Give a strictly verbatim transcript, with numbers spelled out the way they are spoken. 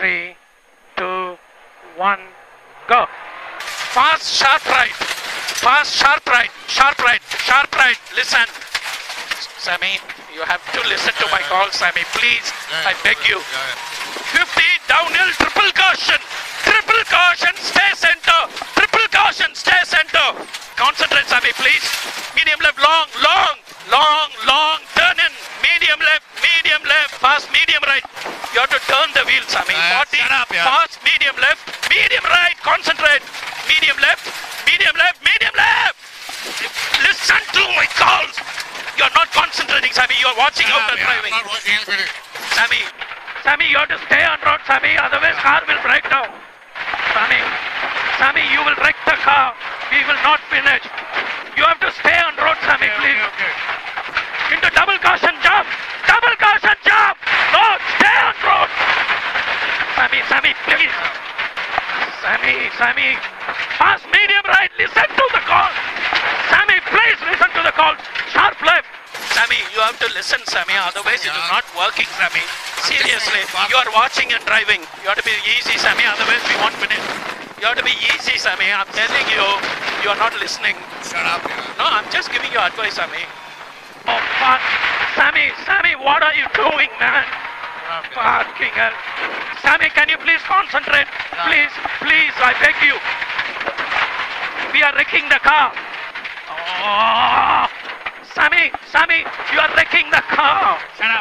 three, two, one, go. Fast, sharp right. Fast, sharp right. Sharp right. Sharp right. Listen. Sammy, you have to listen to my call, Sammy. Please, I beg you. fifty, downhill, triple caution. Triple caution, stay center. Triple caution, stay center. Concentrate, Sammy, please. Medium left, long, long, long, long. Turn in. Medium left, medium left. Fast, medium right. You have to turn the wheel, Sammy. forty, up, yeah. fast, medium left, medium right. Concentrate. Medium left, medium left, medium left. Listen to my calls. You are not concentrating, Sammy. You are watching out and driving. Sammy, Sammy, you have to stay on road, Sammy. Otherwise, car will break down. Sammy, Sammy, you will wreck the car. We will not finish. You have to stay on road, Sammy, please. Okay, okay. Into double caution jump. Double caution jump. No, stay on road. Sammy, Sammy, please. Sammy, Sammy. Fast, medium right. Listen to the call. Sammy, please listen to the call. Sharp left. Sammy, you have to listen, Sammy. Otherwise, it is not working, Sammy. Seriously, you are watching and driving. You have to be easy, Sammy. Otherwise, we won't finish. You have to be easy, Sammy. I'm telling you, you are not listening. Shut up, yeah. No, I'm just giving you advice, Sammy. Oh, fuck. Sammy, Sammy, what are you doing, man? Fucking hell. Sammy, can you please concentrate? Please, please, I beg you. We are wrecking the car. Oh, Sammy, Sammy, you are wrecking the car. Shut up.